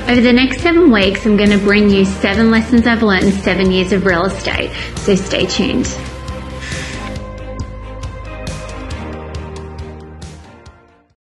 Over the next 7 weeks, I'm going to bring you 7 lessons I've learned in 7 years of real estate, so stay tuned.